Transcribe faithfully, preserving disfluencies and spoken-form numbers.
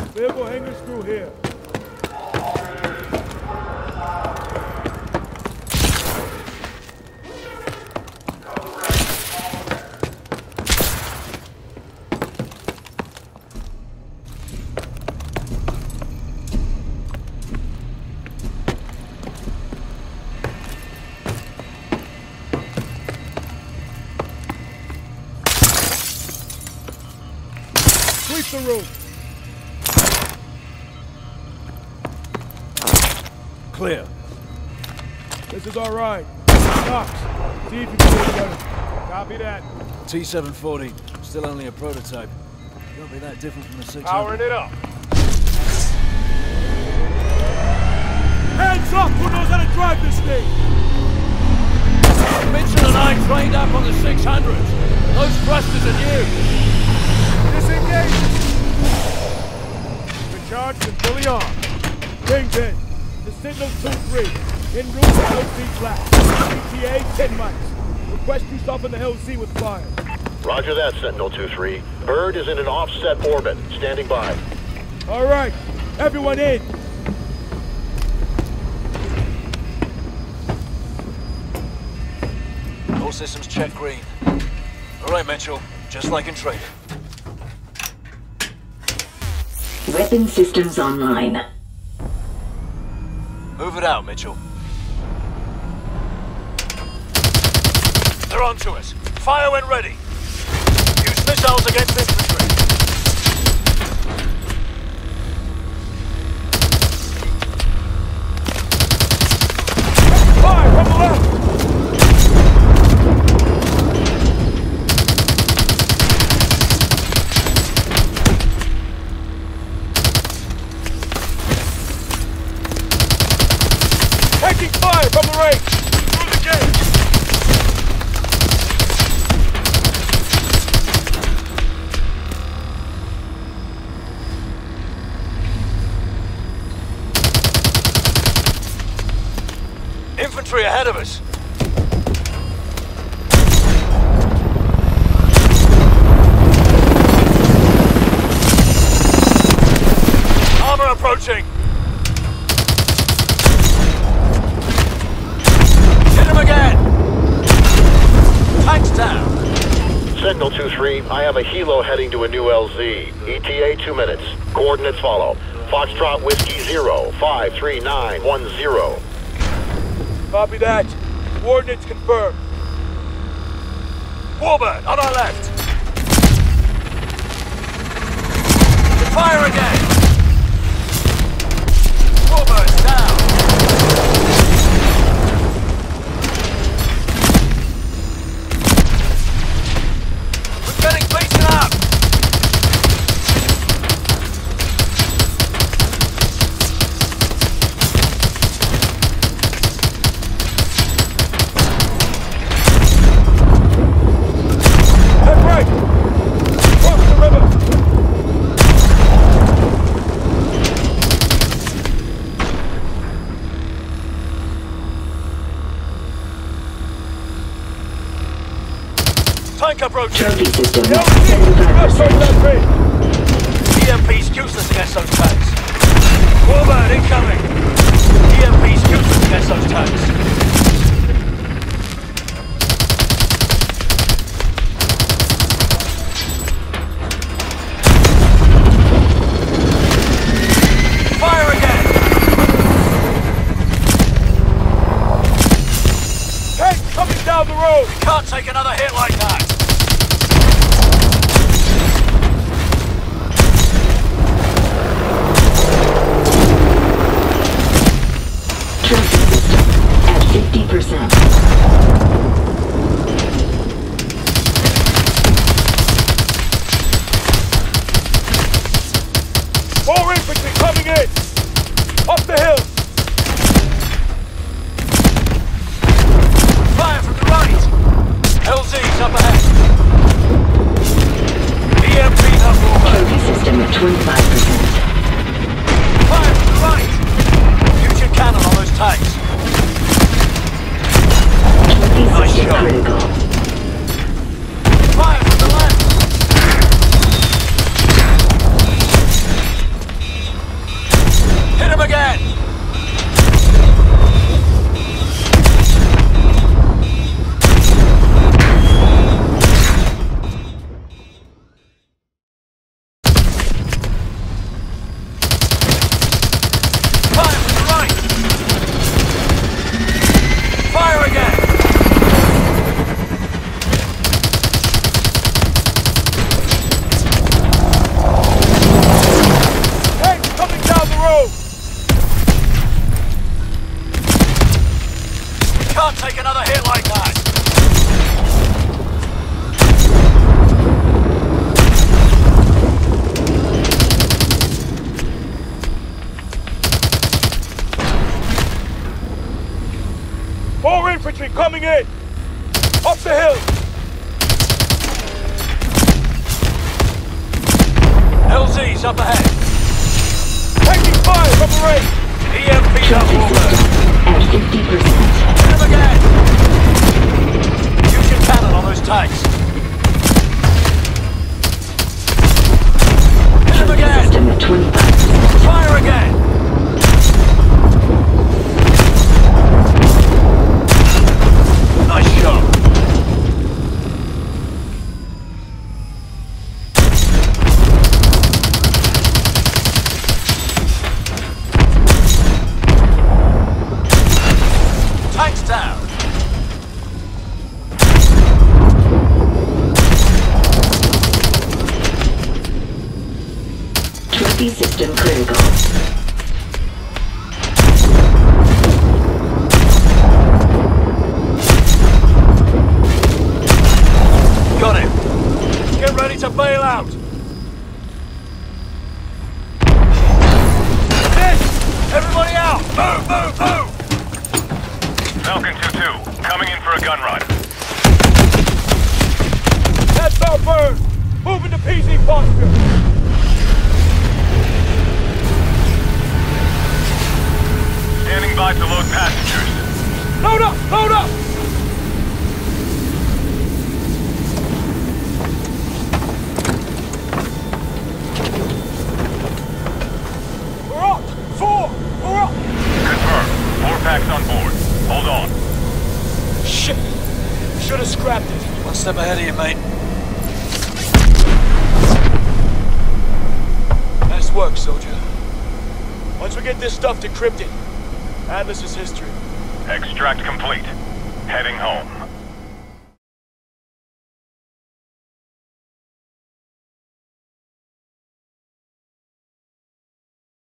Vehicle hangers through here. Sweep the room. Clear. This is our ride. Knox, see if you can get together. Copy that. T seven forty, still only a prototype. Won't be that different from the six hundred. Powering it up. Hands up! Who knows how to drive this thing? Mitchell and I trained up on the six hundreds. Those thrusters are new. Disengage! We're charged and fully armed. Rings in. The Sentinel two three. En route to L Z flat. E T A ten miles. Request you soften the L Z with fire. Roger that, Sentinel two three. Bird is in an offset orbit. Standing by. All right. Everyone in. All systems check green. All right, Mitchell. Just like in training. Weapon systems online. Move it out, Mitchell. They're onto us. Fire when ready. Use missiles against infantry. Fire from the left! Taking fire from the right! Through the gate! Infantry ahead of us. Armor approaching. Hit him again. Tanks down. Sentinel two three, I have a helo heading to a new L Z. E T A two minutes. Coordinates follow. Foxtrot Whiskey zero, five three nine one zero. Copy that. Coordinates confirmed. Warbird, on our left. Fire again. Warbird's down. We're getting beaten up. Head right! Cross the river! Tank approaching. Trophy system. L Z! Not so that way! E M P's useless against those tanks. Warbird incoming. E M P's useless against those tanks. Fire again! Tank coming down the road! We can't take another hit like that. Trophy system at fifty percent. More infantry coming in! Up the hill! Fire from the right! L Z's up ahead. E M P's up over. Trophy system at twenty-five percent. Fire from the right! Use your cannon on those tanks. Trophy Nice system shot. critical. Fire from the left! infantry coming in! Up the hill! L Z's up ahead. Taking fire from the range! E M P's up Trophy Warbird. system at fifty percent. Hit him again! Use your cannon on those tanks. Hit him Trophy again! system at twenty-five percent. Fire again! Nice shot. Tanks down. Trophy system critical. Got him. Get ready to bail out. This! Everybody out! Move, move, move! Falcon two two, coming in for a gun run. That's our bird! Moving to P Z posture! Standing by to load passengers. Load up! Load up! We're up! Four! We're up! Confirmed. Four packs on board. Hold on. Shit! Should have scrapped it. One step ahead of you, mate. Nice work, soldier. Once we get this stuff decrypted, Atlas is history. Extract complete. Heading home.